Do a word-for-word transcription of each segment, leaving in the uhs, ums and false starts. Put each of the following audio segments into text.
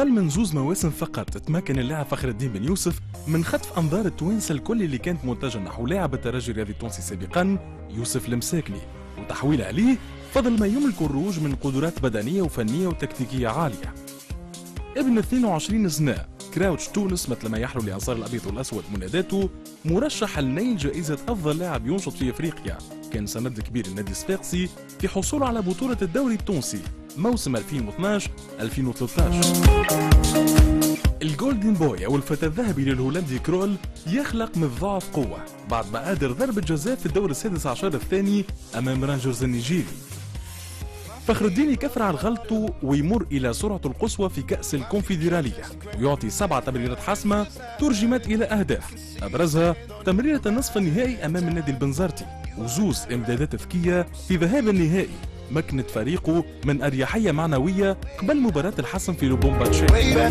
أقل من زوز مواسم فقط تمكن اللاعب فخر الدين بن يوسف من خطف أنظار التوانسة الكل اللي كانت متجهة نحو لاعب الترجي الرياضي التونسي سابقا يوسف المساكني، وتحويلها عليه فضل ما يملك الروج من قدرات بدنية وفنية وتكتيكية عالية. ابن اثنين وعشرين سنة كراوتش تونس مثل ما يحلو لأنصار الأبيض والأسود مناداته مرشح لنيل جائزة أفضل لاعب ينشط في أفريقيا، كان سند كبير النادي الصفاقسي في حصوله على بطولة الدوري التونسي موسم ألفين واثناش ألفين وثلاثة عشر. الجولدن بوي أو الفتى الذهبي للهولندي كرول يخلق من الضعف قوة بعد ما قادر ضربة جزاء في الدور السادس عشر الثاني أمام رانجرز النيجيري. فخر الدين يكفر على غلطه ويمر إلى سرعته القصوى في كأس الكونفدرالية ويعطي سبع تمريرات حاسمة ترجمت إلى أهداف، أبرزها تمريرة النصف النهائي أمام النادي البنزرتي وزوز إمدادات ذكية في ذهاب النهائي مكنت فريقه من أريحية معنوية قبل مباراة الحسم في لوبومباتشي.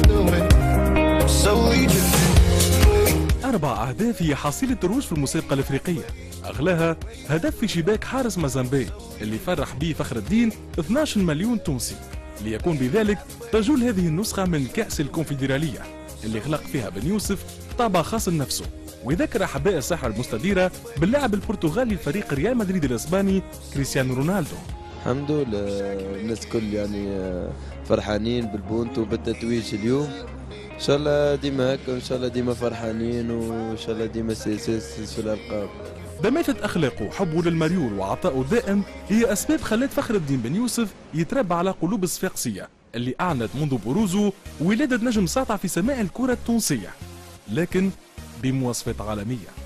أربع أهداف هي حصيلة الروج في الموسيقى الأفريقية، أغلاها هدف في شباك حارس مازامبي اللي فرح به فخر الدين اثناش مليون تونسي، ليكون بذلك تجول هذه النسخة من كأس الكونفدرالية اللي خلق فيها بن يوسف طابع خاص لنفسه، ويذكر أحباء الساحة المستديرة باللاعب البرتغالي لفريق ريال مدريد الإسباني كريستيانو رونالدو. الحمد لله الناس كل يعني فرحانين بالبونت وبالتتويج اليوم، ان شاء الله ديما هكا وان شاء الله ديما فرحانين وان شاء الله ديما سيسيس في الالقاب. دماثة أخلاقه وحبه للمريول وعطائه الدائم هي أسباب خلت فخر الدين بن يوسف يتربى على قلوب الصفاقسية اللي أعلنت منذ بروزه ولادة نجم ساطع في سماء الكرة التونسية، لكن بمواصفات عالمية.